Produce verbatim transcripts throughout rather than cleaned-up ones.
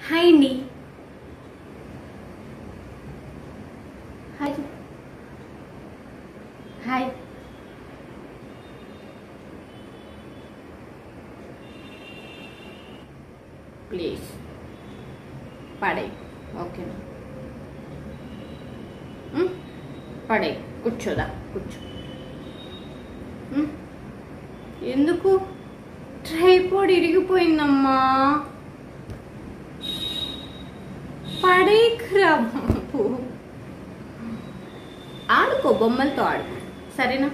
Hi అండి. Hi hi please పడే ఓకేనా? పడే కూర్చోదా కూర్చో. ఎందుకు ట్రైపోడ్ ఇరిగిపోయిందమ్మా. పడేకురా బాబు, ఆడుకో, బొమ్మలతో ఆడుకో సరేనా?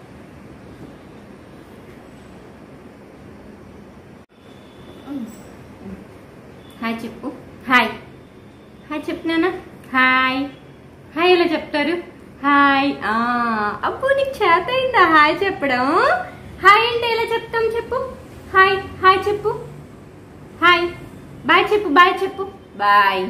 హాయ్ చెప్పు. హాయ్ హాయ్ చెప్తున్నానా? హాయ్ హాయ్ ఎలా చెప్తారు? హాయ్. అబ్బో నీకు చేత అయిందా హాయ్ చెప్పడం? హాయ్ అంటే ఎలా చెప్తాం చెప్పు? హాయ్ హాయ్ చెప్పు. హాయ్ బాయ్ చెప్పు. బాయ్ చెప్పు. Bye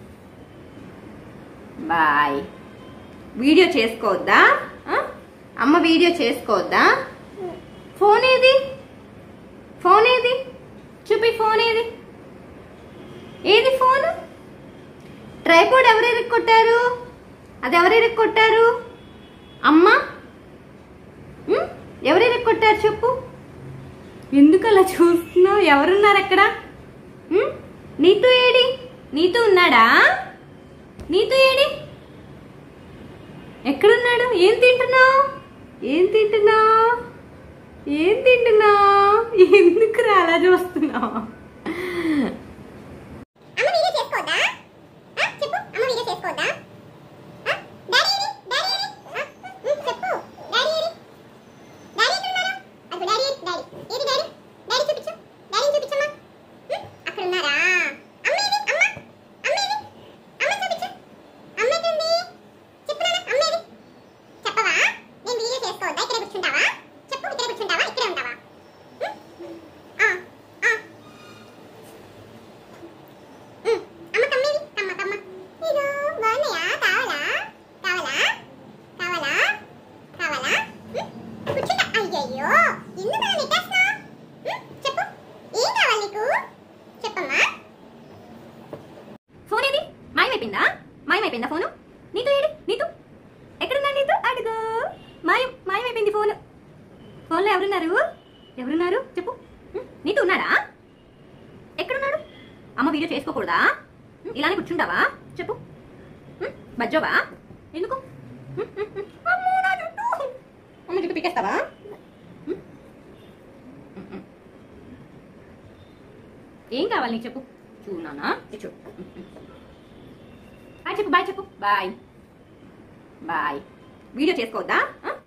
bye. వీడియో చేసుకోవద్దా? అమ్మ వీడియో చేసుకోవద్దా? ఫోన్ ఏది? ఫోన్ ఏది? చూపి ఫోన్ ఏది? ఏది ఫోన్? ట్రైపోడ్ ఎవరు ఇరుక్కొట్టారు? అది ఎవరు ఇరుక్కొట్టారు? అమ్మ ఎవరు ఇరుక్కొట్టారు చెప్పు? ఎందుకు అలా చూస్తున్నావు? ఎవరున్నారు అక్కడ? నీతూ ఏడి? నీతూ ఉన్నాడా? నీతూ ఏడి? ఎక్కడున్నాడు? ఏం తింటున్నావు? ఏం తింటున్నావు? ఏం తింటున్నావు? ఎందుకు అలా చూస్తున్నావు? ఫోన్ ఏది? మాయమైపోయిందా? మాయమైపోయిందా ఫోను? నీతో ఏడి? నీతో ఎక్కడున్నా? నీతో అడుగు. మాయం మాయమైపోయింది ఫోను. ఫోన్లో ఎవరున్నారు? ఎవరున్నారు చెప్పు? నీతో ఉన్నాడా? ఎక్కడున్నాడు? అమ్మ వీడియో చేసుకోకూడదా? ఇలానే కూర్చుంటావా చెప్పు? బజ్జోవా? ఎందుకు? అమ్మ చుట్టూ పీకేస్తావా? ఏం కావాలి నీకు చెప్పు? చూనానా చూ. బాయ్ చెప్పు. బాయ్ చెప్పు. Bye bye. వీడియో చేసుకోవద్దా?